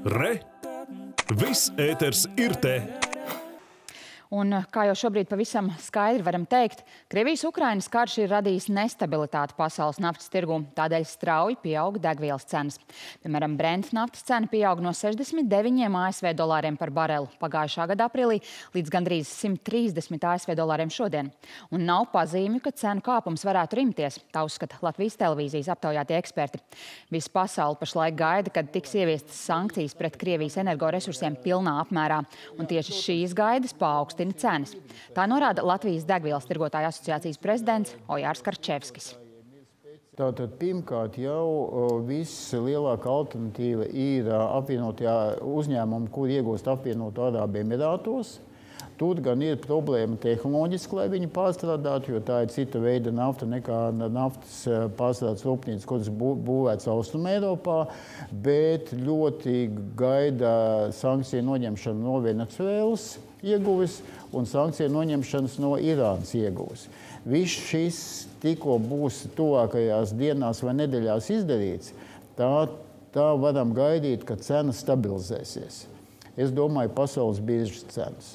Re! Viss ēters ir te! Un, kā jau šobrīd pavisam skaidri varam teikt, Krievijas-Ukrainas karš ir radījis nestabilitāti pasaules naftas tirgū, tādēļ strauji pieaug degvielas cenas. Piemēram, Brent naftas cena pieaug no 69 ASV dolāriem par barelu pagājušā gada aprīlī līdz gandrīz 130 ASV dolāriem šodien. Un nav pazīmju, ka cenu kāpums varētu rimties, tā uzskata Latvijas televīzijas aptaujātie eksperti. Visa pasaule pašlaik gaida, kad tiks ieviestas sankcijas pret Krievijas energoresursiem pilnā apmērā, un tieši šīs gaidas paaugstina cenas. Tā norāda Latvijas degvielas tirgotāju asociācijas prezidents Ojārs Karčevskis. Tātad pirmkārt jau vislielākā alternatīva ir apvienotie uzņēmumi, kur iegūst Apvienoto Arābu Emirātos. Tur gan ir problēma tehnoloģiski, lai viņi pārstrādātu, jo tā ir cita veida nafta nekā naftas pārstrādes rūpnīcas, kuras būvētas Austrumeiropā, bet ļoti gaida sankciju noņemšanu no Venecuēlas ieguves un sankciju noņemšanas no Irānas ieguves. Viss šis tikko būs tuvākajās dienās vai nedēļās izdarīts, tā varam gaidīt, ka cenas stabilizēsies. Es domāju, pasaules biržas cenas.